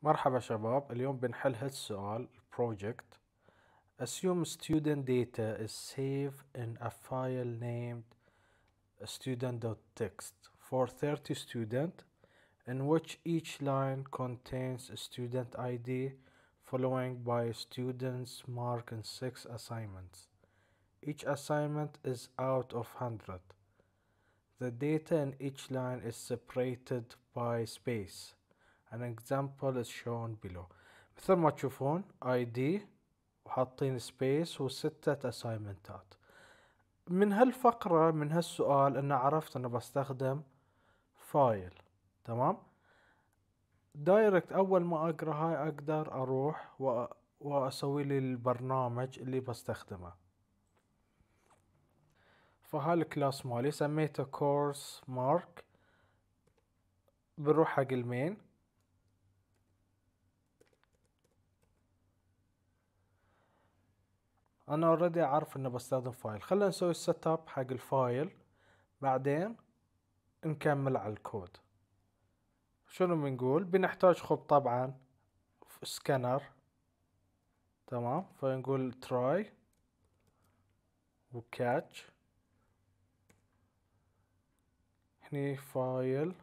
مرحبا شباب، اليوم بنحل هالسؤال project. Assume student data is saved in a file named student.txt for 30 students, in which each line contains a student ID following by students marked in 6 assignments. Each assignment is out of 100. The data in each line is separated by space. An example is shown below. مثل ما تشوفون ID وحاطين سبيس وستة اسايمنتات. من هالفقرة من هالسؤال انا عرفت انه بستخدم فايل. تمام، دايركت اول ما اقرا هاي اقدر اروح واسوي لي البرنامج اللي بستخدمه. فهاي الكلاس مالي سميته كورس مارك. بنروح حق المين. انا اوريدي اعرف انه بستخدم فايل. خلينا نسوي السيت اب حق الفايل بعدين نكمل على الكود. شنو بنقول؟ بنحتاج خب طبعا سكانر. تمام، فنقول try وكاتش. هني فايل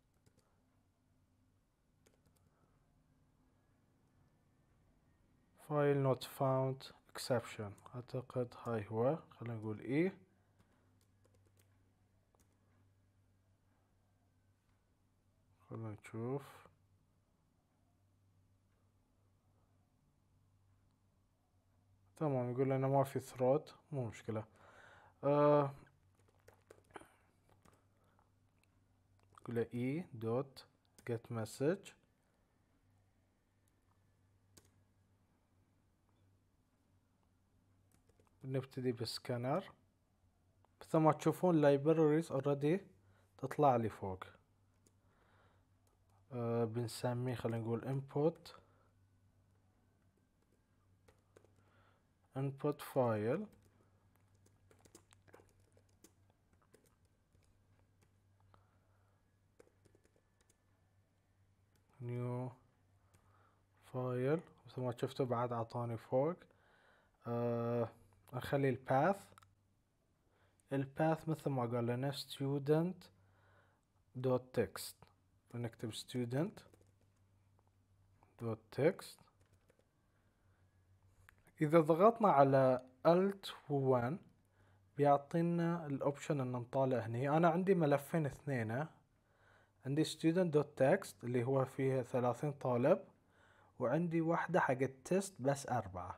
not found exception. اعتقد هاي هو. خلينا نقول ايه. خلينا نشوف. تمام، يقول لنا ما في ثرود، مو مشكلة. نقول له e dot get message. نبتدي بسكانر. مثل ما تشوفون libraries already تطلع لي فوق. بنسميه خلينا نقول input file new file. مثل ما شفتوا بعد اعطاني فوق. اخلي الباث مثل ما قال لنا student dot text. فنكتب student dot text. اذا ضغطنا على alt و1 بيعطينا الاوبشن ان نطالع هني. انا عندي ملفين اثنين. عندي student dot text اللي هو فيه 30 طالب، وعندي واحدة حق التست بس 4.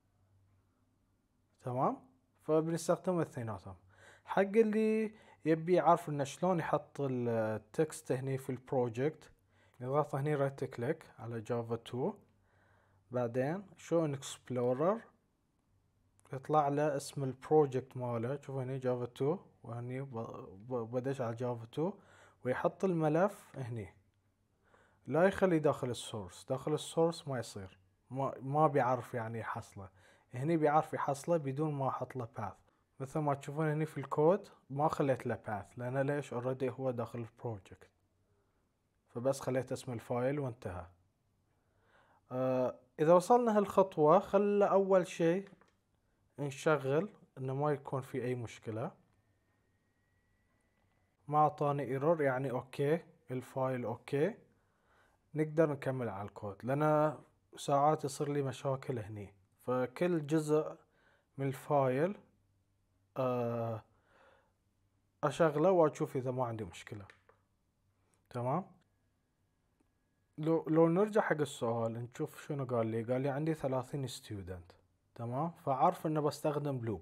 تمام، فبنستخدم اثنيناتهم. حق اللي يبي يعرف انه شلون يحط التكست هني في البروجكت، يضغط هني رايت كليك على جافا 2، بعدين شو اكسبلورر، يطلع له اسم البروجكت ماله. شوف هني جافا 2، وهني بدش على جافا 2 ويحط الملف هني. لا يخلي داخل السورس. داخل السورس ما يصير، ما بيعرف يعني يحصله. هني بيعرف يحصله بدون ما احط له باث. مثل ما تشوفون هني في الكود ما خليت له باث، لان ليش؟ اوريدي هو داخل البروجكت، فبس خليت اسم الفايل وانتهى. اذا وصلنا هالخطوة خلى اول شيء نشغل انه ما يكون في اي مشكلة. ما اعطاني ايرور، يعني اوكي الفايل اوكي. نقدر نكمل على الكود، لان ساعات يصير لي مشاكل هني. فكل جزء من الفايل اشغله واشوف اذا ما عندي مشكلة. تمام، لو نرجع حق السؤال نشوف شنو قال لي. قال لي عندي 30 ستودنت. تمام، فعارف انه بستخدم لوب.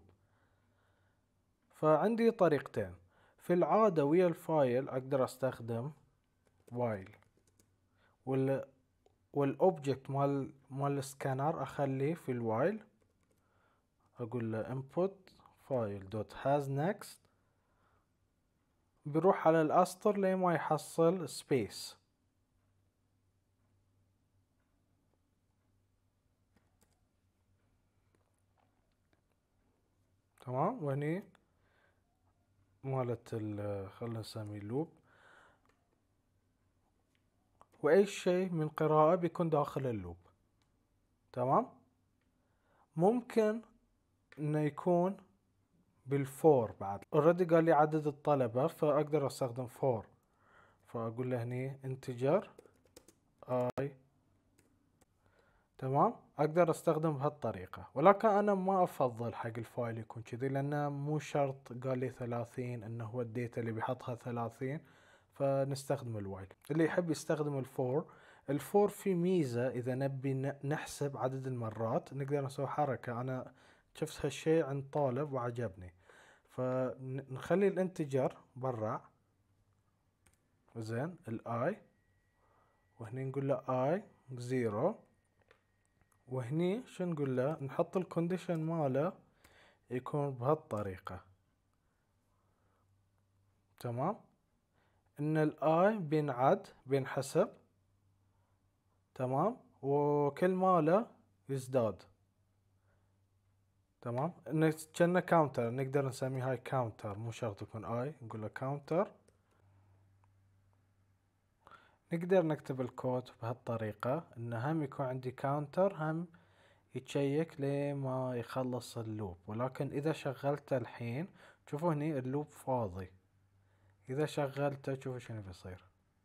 فعندي طريقتين في العادة ويا الفايل. اقدر استخدم while والاوبجكت مال السكانر اخليه في الوايل. اقول له input file dot has next. بيروح على الاسطر لين ما يحصل سبيس. تمام، وهني مالت خلنا نسميه لوب. وأي شيء من قراءة بيكون داخل اللوب. تمام. ممكن انه يكون بالفور بعد. اوريدي قال لي عدد الطلبة فاقدر استخدم فور، فاقول له هني انتجر اي. تمام. اقدر استخدم بهالطريقة، ولكن انا ما افضل حق الفايل يكون كذي، لانه مو شرط. قال لي 30 انه هو الديتا اللي بيحطها 30، فنستخدم الوايل. اللي يحب يستخدم الفور. الفور في ميزة اذا نبي نحسب عدد المرات، نقدر نسوي حركة. انا شفت هالشيء عند طالب وعجبني، فنخلي الانتجر برا. زين الاي، وهني نقول له اي 0، وهني شو نقول له؟ نحط الكونديشن ماله يكون بهالطريقة. تمام. ان الاي بينحسب. تمام. وكل ماله يزداد. تمام. انه كأنه كاونتر، نقدر نسميه هاي كاونتر، مو شرط يكون اي، نقول له كاونتر. نقدر نكتب الكود بهالطريقة، انه هم يكون عندي كاونتر، هم يتشيك لما يخلص اللوب. ولكن اذا شغلته الحين، شوفوا هني اللوب فاضي. اذا شغلته شوفوا شنو بيصير.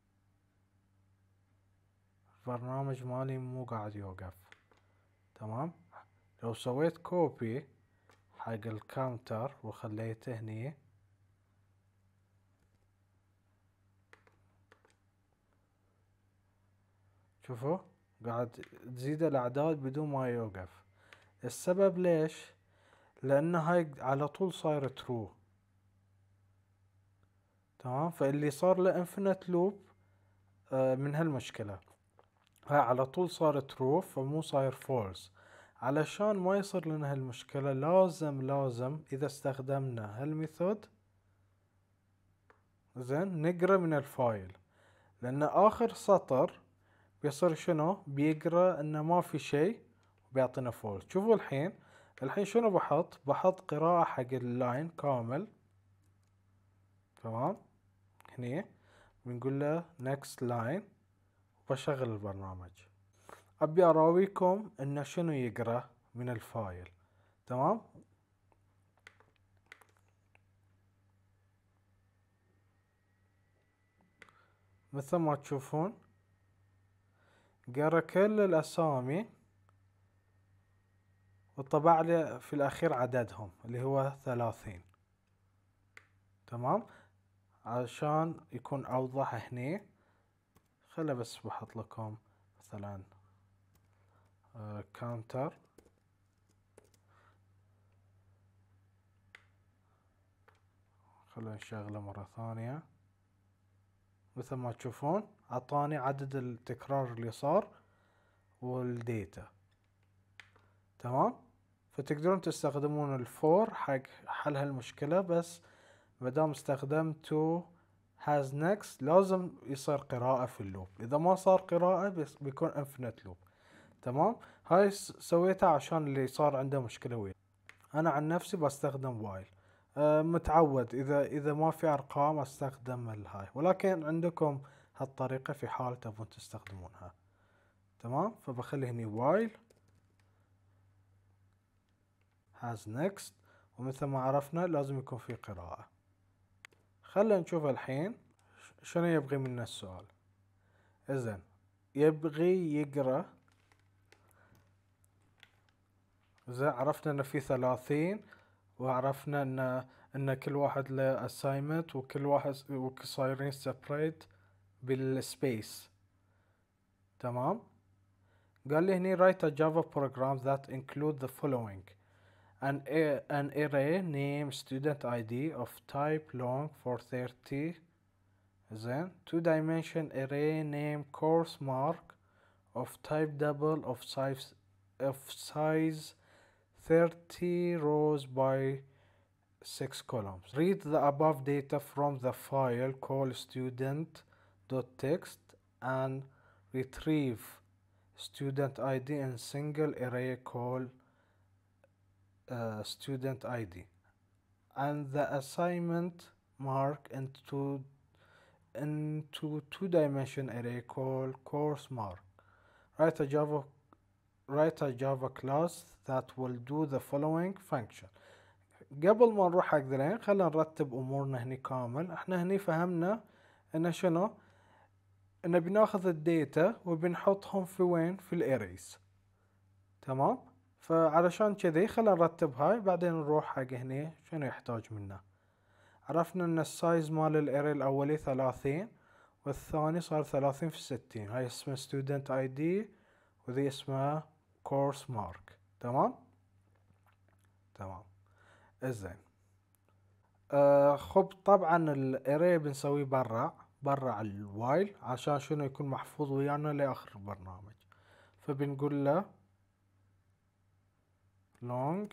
البرنامج مالي مو قاعد يوقف. تمام. لو سويت كوبي حق الكاونتر وخليته هني، شوفوا قاعد تزيد الاعداد بدون ما يوقف. السبب ليش؟ لان هاي على طول صاير ترو. تمام. فاللي صار له انفينيت لوب من هالمشكلة. هاي على طول صار ترو، فمو صاير فولس. علشان ما يصير لنا هالمشكلة لازم اذا استخدمنا هالميثود، زين، نقرا من الفايل. لان اخر سطر بيصير شنو؟ بيقرا انه ما في شيء وبيعطينا فولس. شوفوا الحين شنو بحط قراءة حق اللاين كامل. تمام. هني بنقول له next line وبشغل البرنامج. ابي اراويكم انه شنو يقرا من الفايل. تمام. مثل ما تشوفون قرا كل الاسامي، وطبع لي في الاخير عددهم اللي هو 30. تمام. عشان يكون اوضح هني، خله بس بحط لكم مثلا كاونتر. خلونا نشغله مرة ثانية. مثل ما تشوفون اعطاني عدد التكرار اللي صار والديتا. تمام. فتقدرون تستخدمون الفور حق حل هالمشكلة، بس مادام استخدمتوا has next لازم يصير قراءة في اللوب. اذا ما صار قراءة بيكون infinite loop. تمام. هاي سويتها عشان اللي صار عنده مشكلة ويا. انا عن نفسي بستخدم وايل. متعود اذا ما في ارقام استخدم الهاي، ولكن عندكم هالطريقة في حال تبون تستخدمونها. تمام. فبخلي هني وايل has next، ومثل ما عرفنا لازم يكون في قراءة. خلينا نشوف الحين شنو يبغي منا السؤال. إذن يبغي يقرأ. زين، عرفنا ان في 30، وعرفنا ان كل واحد له assignment، وكل واحد صايرين separate بالسبيس. تمام. قال لي هني write a Java program that include the following: an array name student ID of type long for 30. زين. 2 dimension array name course mark of type double of size 30 rows by 6 columns. Read the above data from the file call student.txt and retrieve student ID in single array call student ID, and the assignment mark into into two-dimension array called course mark. Write a Java class that will do the following function. قبل ما نروح حق ذلين خلينا نرتب امورنا هني كامل. احنا هني فهمنا ان شنو، ان بناخذ الداتا وبنحطهم في وين، في الاريز. تمام. فعلشان كذي خلينا نرتب هاي بعدين نروح حق هني شنو يحتاج منا. عرفنا ان السايز مال الاري الاولي 30 والثاني صار 30 في 60. هاي اسمها student ID وذي اسمها course mark. تمام. تمام. زين. خب طبعا الاري بنسويه برا الوايل عشان شنو يكون محفوظ ويانا لاخر البرنامج. فبنقول له long،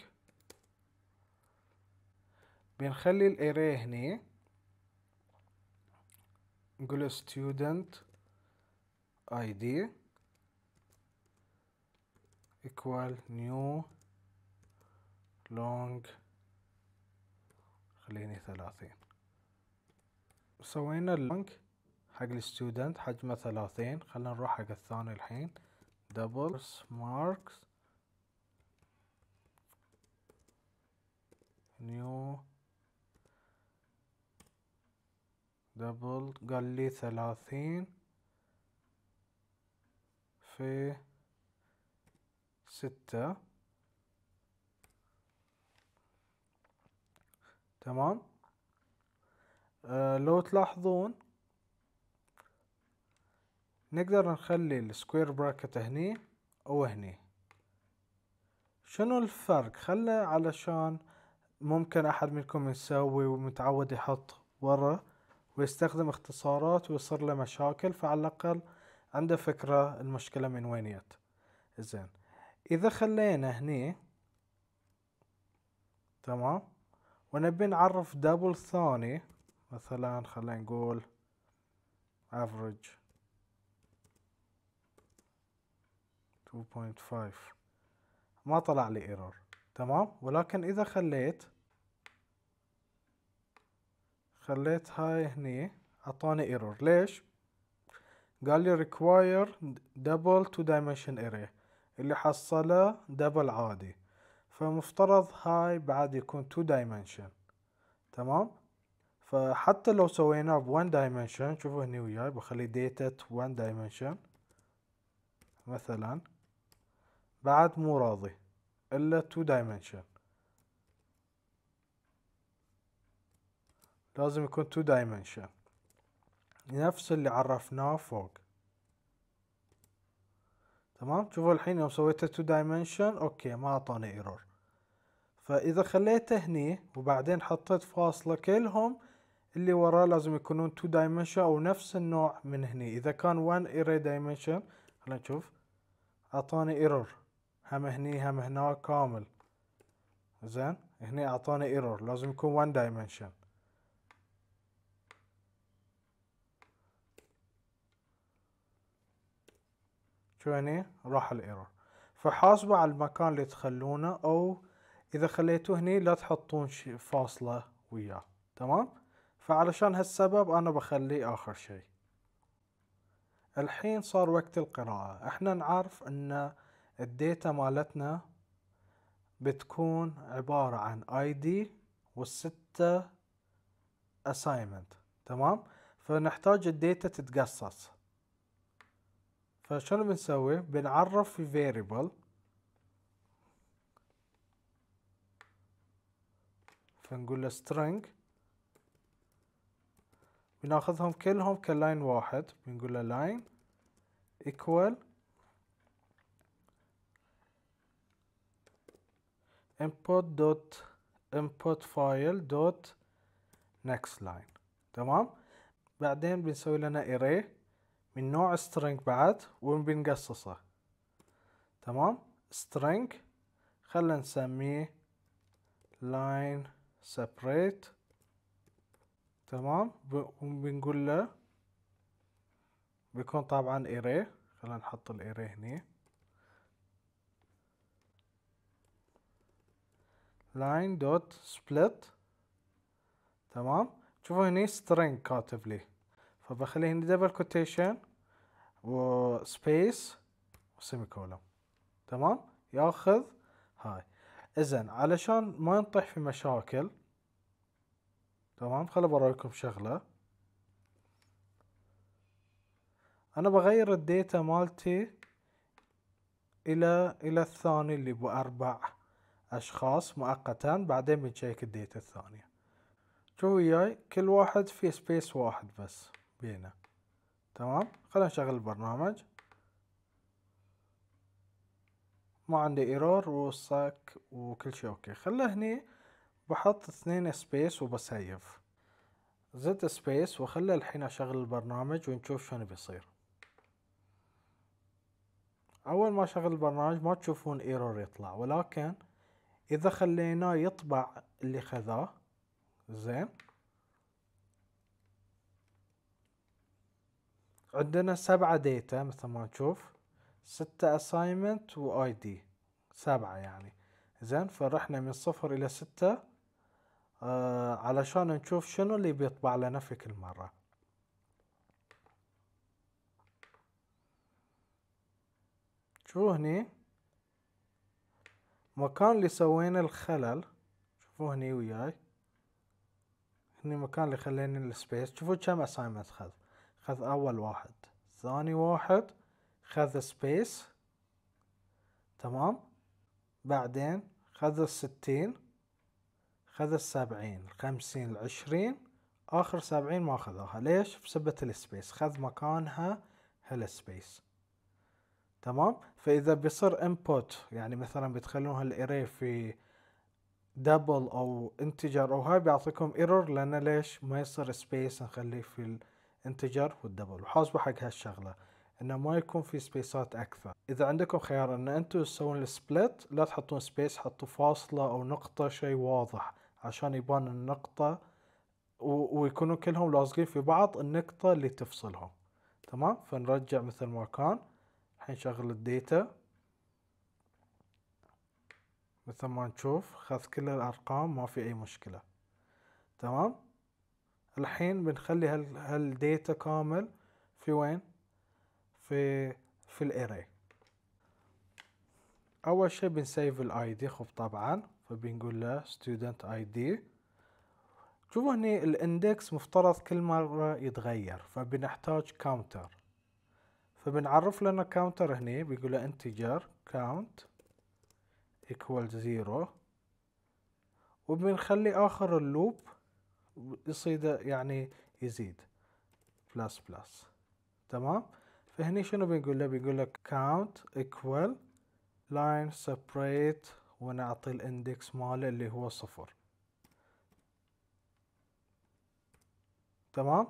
بنخلي الاري هني نقول student ID equal new long، خليني 30. سوينا اللونج حق الستودنت حجمه 30. خلينا نروح حق الثاني الحين double marks new double، قال لي 30 في 6. تمام. لو تلاحظون نقدر نخلي السكوير براكت هني او هني. شنو الفرق؟ خله علشان ممكن احد منكم يسوي ومتعود يحط ورا ويستخدم اختصارات ويصير له مشاكل، فعلى الاقل عنده فكرة المشكلة من وين جت. زين. اذا خلينا هني تمام ونبي نعرف دبل ثاني، مثلا خلينا نقول average 2.5، ما طلع لي ايرور. تمام. ولكن اذا خليت هاي هني اعطاني ايرور. ليش؟ قال لي require double two dimension array، اللي حصله دبل عادي، فمفترض هاي بعد يكون two dimension. تمام. فحتى لو سويناه ب one dimension، شوفوا هني وياي بخلي data one dimension مثلا، بعد مو راضي الا two dimension، لازم يكون two dimension نفس اللي عرفناه فوق. تمام. شوفوا الحين يوم سويته two dimension اوكي ما اعطاني ايرور. فاذا خليته هني وبعدين حطيت فاصلة، كلهم اللي وراه لازم يكونون two dimension او نفس النوع من هني. اذا كان one array dimension خلينا نشوف اعطاني ايرور، هم هني هم هنا كامل. زين. هني اعطاني ايرور، لازم يكون one dimension. شو هني راح الايرور. فحاسبوا على المكان اللي تخلونه، او اذا خليتوه هني لا تحطون فاصلة وياه. تمام. فعلشان هالسبب انا بخليه اخر شيء. الحين صار وقت القراءة. احنا نعرف ان الداتا مالتنا بتكون عبارة عن ID والستة assignment. تمام. فنحتاج الداتا تتقصص. فشنو بنسوي؟ بنعرف في variable، فنقول له string، بناخذهم كلهم كلاين واحد، بنقول له line equal input file dot next line. تمام. بعدين بنسوي لنا array من نوع string بعد وبنقصصه. تمام. string خلنا نسميه line separate. تمام. وبنقول له بيكون طبعا array، خلنا نحط الاري هني line dot split. تمام. شوفوا هني string كاتب لي، فبخلي هنا دبل كوتيشن وسبيس وسيمي كولوم. تمام، ياخذ هاي. اذن علشان ما نطيح في مشاكل، تمام، خلي برايكم شغلة. انا بغير الديتا مالتي الى الثاني اللي ب4 اشخاص مؤقتا، بعدين بنشيك الديتا الثانية. شو وياي كل واحد في سبيس واحد بس بينه. تمام، خلينا نشغل البرنامج. ما عندي ايرور وصك وكل شيء اوكي. خله هني بحط 2 سبيس وبسيف. زد سبيس وخله الحين اشغل البرنامج ونشوف شنو بيصير. اول ما اشغل البرنامج ما تشوفون ايرور يطلع، ولكن اذا خليناه يطبع اللي خذاه، زين، عندنا 7 ديتا مثل ما نشوف، 6 assignment و ID، 7 يعني. زين، فرحنا من 0 إلى 6 علشان نشوف شنو اللي بيطبع لنا في كل مرة. شوفوا هني مكان اللي سوينا الخلل، شوفوا هني وياي، هني مكان اللي خلينا السبيس. شوفوا كم assignment خذ أول واحد، ثاني واحد خذ سبيس، تمام، بعدين خذ 60، خذ 70، 50، 20، آخر 70 ما خذوها. ليش؟ بسبة السبيس، خذ مكانها هالسبيس. تمام، فإذا بيصير input، يعني مثلا بتخلون هالاري في دبل أو انتجر أو هاي، بيعطيكم ايرور، لأن ليش ما يصير سبيس نخليه في الانتجر والدبل. وحاسبوا حق هالشغلة انه ما يكون في سبيسات اكثر. اذا عندكم خيار ان انتم تسوون السبلت، لا تحطون سبيس، حطوا فاصلة او نقطة، شيء واضح عشان يبان النقطة ويكونوا كلهم لازقين في بعض، النقطة اللي تفصلهم. تمام، فنرجع مثل ما كان. الحين شغل الديتا مثل ما نشوف، خذ كل الارقام، ما في اي مشكلة. تمام، الحين بنخلي هالديتا كامل في وين؟ في الاري. اول شي بنسيف الاي دي، خب طبعا، فبنقول له student id. شوفوا هني الاندكس مفترض كل مرة يتغير، فبنحتاج كاونتر، فبنعرف لنا كاونتر هني، بيقول له integer count equal 0، وبنخلي اخر اللوب يصيد يعني يزيد بلس بلس. تمام، فهني شنو بنقول له؟ بيقول له count equal line separate، ونعطي الاندكس ماله اللي هو 0. تمام،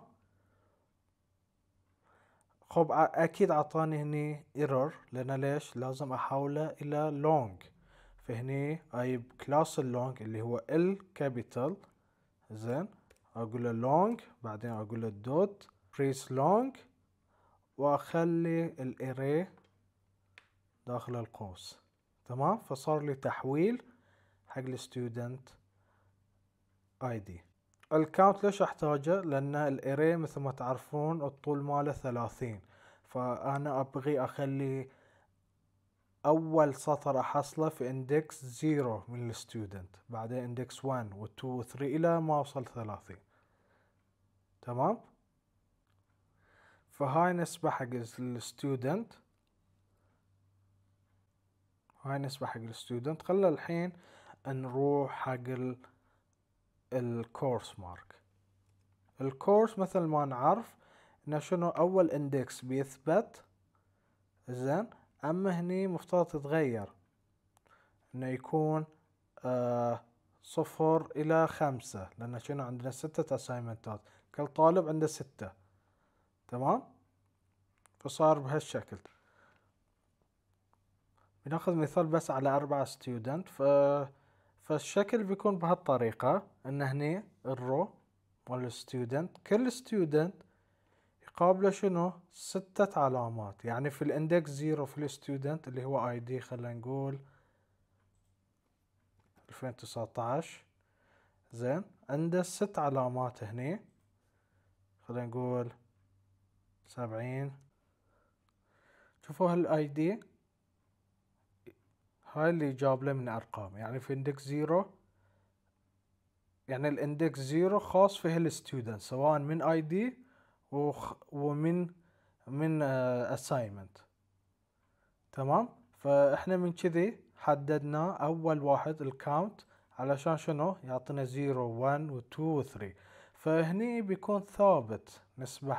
خب اكيد عطاني هني ايرور، لان ليش؟ لازم احوله الى لونج. فهني اجيب كلاس اللونج اللي هو الكابيتال، زين، اقول له لونج، بعدين اقول له دوت بريس لونج، واخلي الاري داخل القوس. تمام، فصار لي تحويل حق الستودنت اي دي. الكاونت ليش احتاجه؟ لان الاري مثل ما تعرفون الطول ماله 30، فانا ابغي اخلي اول سطر احصله في اندكس 0 من الستودنت، بعدين اندكس 1 و 2 و 3 الى ما اوصل 30. تمام، فهاي نسبة حق الستودنت، هاي نسبة حق الستودنت. خلنا الحين نروح حق الكورس مارك. الكورس مثل ما نعرف انه شنو، اول اندكس بيثبت، زين، اما هني مفترض تتغير انه يكون 0 إلى 5، لأن شنو عندنا 6 أسايمنتات، كل طالب عنده 6. تمام، فصار بهالشكل. بناخذ مثال بس على 4 ستودنت، فالشكل بيكون بهالطريقة، ان هني الرو مال الستودنت، كل ستودنت يقابله شنو 6 علامات. يعني في الاندكس 0 في الستودنت اللي هو اي دي، خلينا نقول 2019، زين، عنده 6 علامات هني، خلينا نقول 70. شوفوا هالاي دي هاي اللي جاب له من ارقام، يعني في اندكس 0، يعني الاندكس 0 خاص في هالستودنت سواء من اي دي ومن assignment. تمام. فاحنا من كذي حددنا اول واحد الكاونت علشان شنو يعطينا 0 1 و 2 و 3. فهني بيكون ثابت نسبة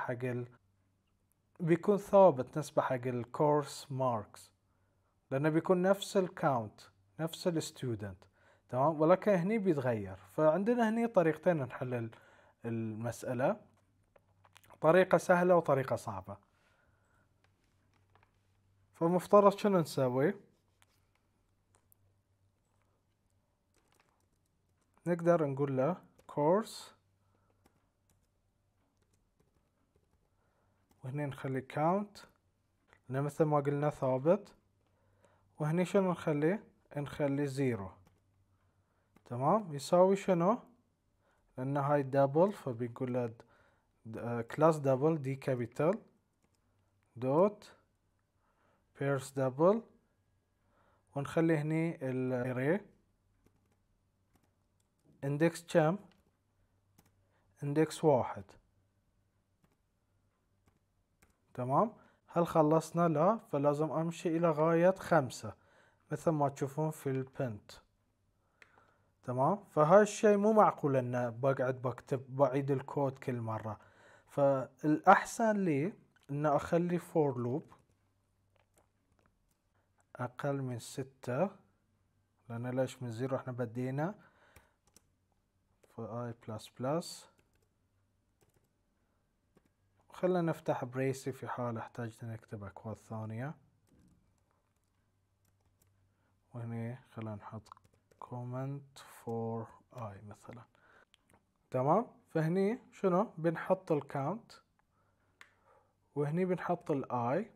حق الكورس ماركس، لانه بيكون نفس الكاونت نفس الستودنت. تمام. ولكن هني بيتغير. فعندنا هني طريقتين نحل المسألة، طريقة سهلة وطريقة صعبة. فمفترض شنو نسوي؟ نقدر نقول له course وهني نخلي count لأن مثل ما قلنا ثابت، وهني شنو نخلي 0. تمام. يساوي شنو؟ لأن هاي دبل فبنقول له كلاس دبل دي كابيتال دوت بيرس دبل، ونخلي هني الاري اندكس كم؟ اندكس 1. تمام. هل خلصنا؟ لا، فلازم امشي الى غاية 5 مثل ما تشوفون في البنت. تمام. فهاي الشيء مو معقول ان بقعد بعيد الكود كل مرة. فالاحسن لي ان اخلي فور لوب اقل من 6، لان ليش من 0 احنا بدينا. فاي بلس بلس، خلنا نفتح بريسي في حال احتاجنا نكتب اكواد ثانية. وهني خلنا نحط comment for I مثلا. تمام. فهني شنو بنحط الكاونت، وهني بنحط الاي،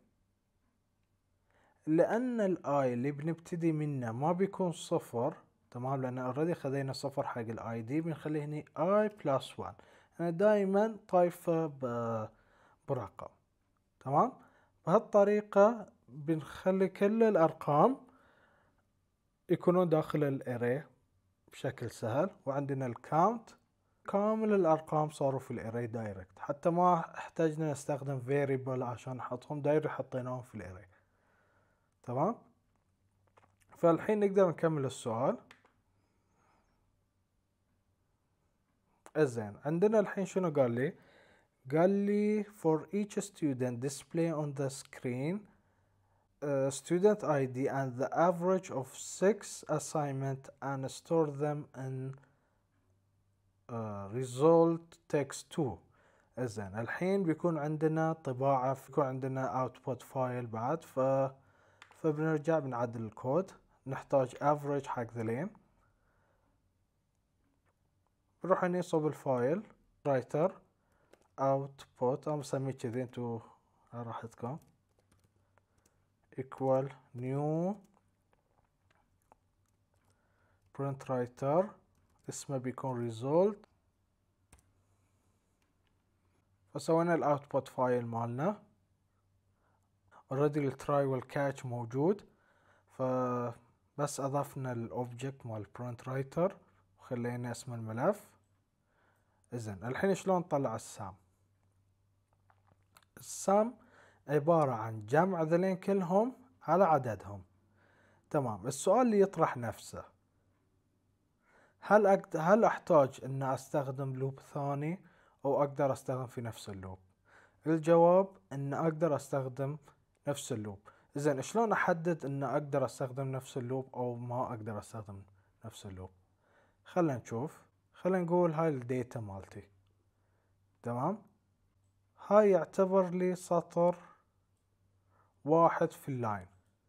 لان الاي اللي بنبتدي منه ما بيكون 0. تمام. لان اوريدي خذينا 0 حق الاي دي، بنخلي هني اي بلس 1. انا دائما طايفه برقم. تمام. بهالطريقة بنخلي كل الارقام يكونون داخل الاري بشكل سهل، وعندنا الكاونت كامل الارقام صاروا في الاري دايركت، حتى ما احتاجنا نستخدم فيريبل عشان نحطهم، دايركت حطيناهم في الاري. تمام. فالحين نقدر نكمل السؤال. زين، عندنا الحين شنو قال لي for each student display on the screen student ID and the average of 6 assignment and store them in result text 2. زين، الحين بيكون عندنا طباعة، بيكون عندنا output file بعد. فبنرجع بنعدل الكود. نحتاج average حق ذلين. بنروح هني صوب الفايل writer output، انا بسميه كذي انتو على راحتكم، equal new print writer، اسمه بيكون result. فسوينا الاوتبوت فايل مالنا، already التراي والكاتش موجود، فبس اضفنا الاوبجكت مال print writer وخلينا اسم الملف. اذن الحين شلون نطلع السام؟ السام عبارة عن جمع ذلين كلهم على عددهم. تمام. السؤال اللي يطرح نفسه، هل احتاج ان استخدم لوب ثاني او اقدر استخدم في نفس اللوب؟ الجواب ان اقدر استخدم نفس اللوب. اذن شلون احدد ان اقدر استخدم نفس اللوب او ما اقدر استخدم نفس اللوب؟ خلينا نشوف. خلينا نقول هاي الداتا مالتي. تمام. هاي يعتبر لي سطر واحد في اللاين.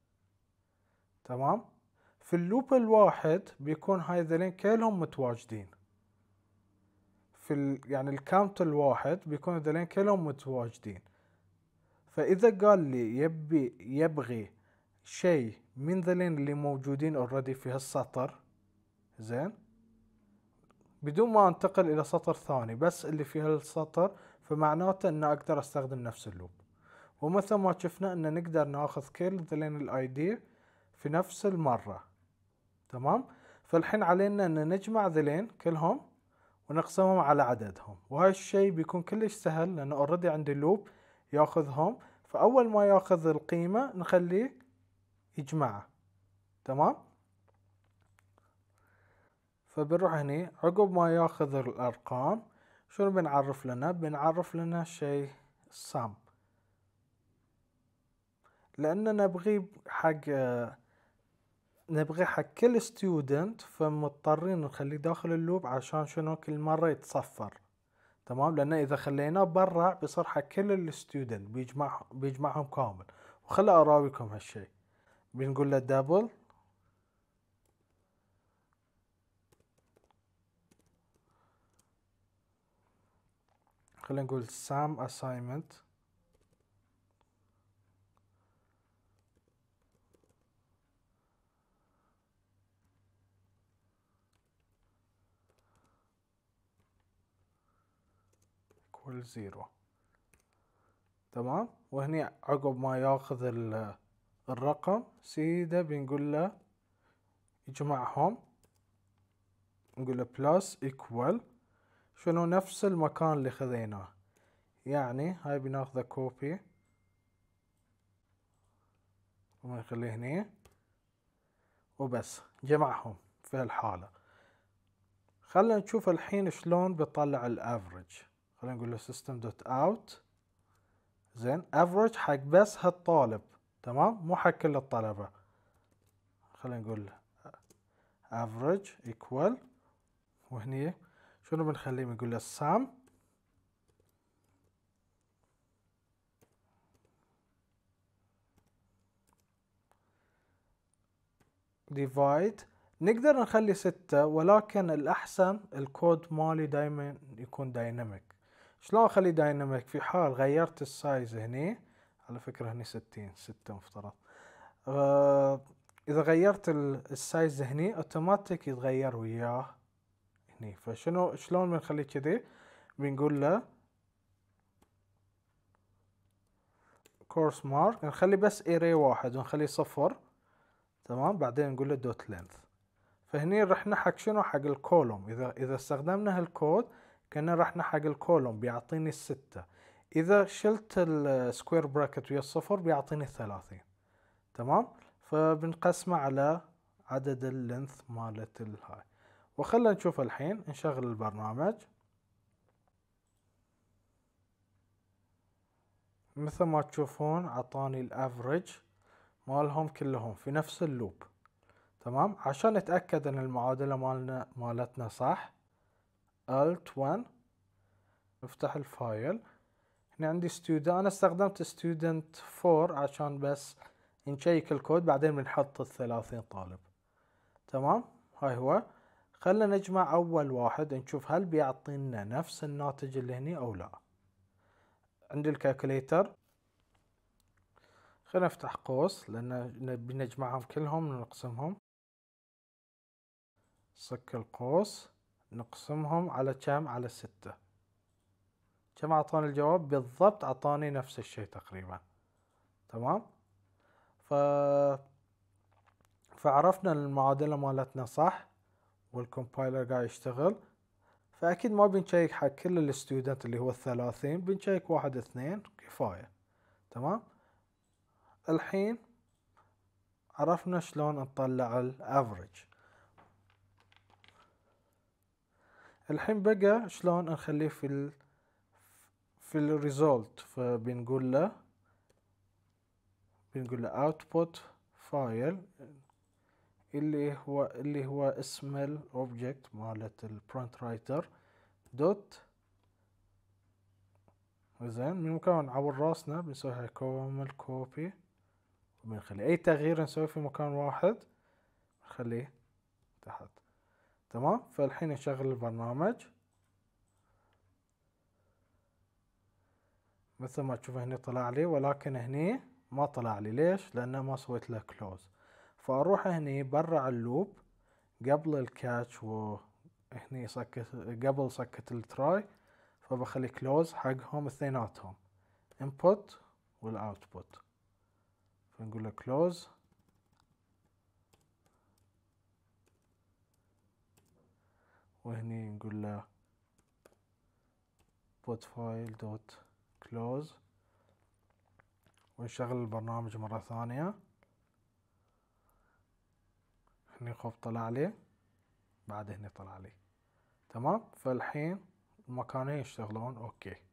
تمام. في اللوب الواحد بيكون هاي ذلين كلهم متواجدين. يعني الكاونت الواحد بيكون ذلين كلهم متواجدين. فاذا قال لي يبغي شيء من ذلين اللي موجودين اوريدي في هالسطر، زين، بدون ما انتقل الى سطر ثاني، بس اللي في هالسطر، فمعناته ان اقدر استخدم نفس اللوب. ومثل ما شفنا ان نقدر ناخذ كل ذلين الاي دي في نفس المرة. تمام. فالحين علينا ان نجمع ذلين كلهم ونقسمهم على عددهم، وهاي الشيء بيكون كلش سهل لانه اوريدي عندي لوب ياخذهم. فاول ما ياخذ القيمة نخليه يجمعها. تمام. فبنروح هني عقب ما ياخذ الارقام شنو بنعرف لنا؟ بنعرف لنا شيء sum، لان نبغي حق كل ستودنت، فمضطرين نخليه داخل اللوب عشان شنو؟ كل مرة يتصفر. تمام. لان اذا خليناه برا بيصير حق كل الستودنت بيجمعهم كامل. وخلي اراويكم هالشي. بنقول له دبل، خلينا نقول sum assignment equal 0. تمام. وهني عقب ما ياخذ الرقم سيده بنقول له يجمعهم، نقول له بلس equal شنو؟ نفس المكان اللي خذيناه. يعني هاي بناخذه كوبي ونخليه هني وبس جمعهم في هالحالة. خلينا نشوف الحين شلون بيطلع الافريج. خلينا نقول له system.out. زين average حق بس هالطالب. تمام. مو حق كل الطلبة. خلينا نقول average equal، وهني شنو بنخليه؟ بنقول له sum divide. نقدر نخلي 6 ولكن الأحسن الكود مالي دايما يكون دايناميك. شلون أخلي دايناميك؟ في حال غيرت السايز هني، على فكرة هني 6 مفترض. إذا غيرت السايز هني أوتوماتيك يتغير وياه هني. فشنو شلون بنخلي كذي؟ بنقول له course mark، نخلي بس array واحد ونخليه 0. تمام. بعدين نقول له دوت length. فهني رحنا حق شنو؟ حق الكولوم. اذا استخدمنا هالكود كنا رحنا حق الكولوم بيعطيني 6. اذا شلت السكوير براكت ويا الصفر بيعطيني 30. تمام. فبنقسمه على عدد اللينث مالت الهاي. وخلنا نشوف الحين نشغل البرنامج. مثل ما تشوفون عطاني الافريج مالهم كلهم في نفس اللوب. تمام. عشان نتأكد ان المعادلة مالتنا صح، Alt 1 نفتح الفايل. هنا عندي student، انا استخدمت student 4 عشان بس نشيك الكود بعدين بنحط 30 طالب. تمام. هاي هو. خلنا نجمع اول واحد نشوف هل بيعطينا نفس الناتج اللي هني او لا. عندي الكالكوليتر، خلينا نفتح قوس لان نبي نجمعهم كلهم ونقسمهم. صك القوس، نقسمهم على كم؟ على 6. كم اعطاني الجواب؟ بالضبط اعطاني نفس الشيء تقريبا. تمام. فعرفنا المعادلة مالتنا صح والكومبايلر قاعد يشتغل. فاكيد ما بنشيك حق كل الستودنت اللي هو 30، بنشيك 1 2 كفاية. تمام. الحين عرفنا شلون نطلع الافريج. الحين بقى شلون نخليه في الريزولت. فبنقول له output file اللي هو اسم الاوبجكت مالت البرنت رايتر دوت. زين من مكان عبر راسنا بنسويها كوبي وبنخلي اي تغيير نسويه في مكان واحد نخليه تحت. تمام. فالحين نشغل البرنامج. مثل ما تشوف هني طلع لي، ولكن هني ما طلع لي. ليش؟ لانه ما سويت له كلوز. فاروح هني برا اللوب قبل الكاتش، وهني قبل سكة التراي. فبخلي كلوز حقهم اثنيناتهم input والاوتبوت. فنقول له close وهني نقول له put file dot close ونشغل البرنامج مرة ثانية. هني خوف طلع لي، بعد هني طلع لي تمام. فالحين المكانين يشتغلون اوكي.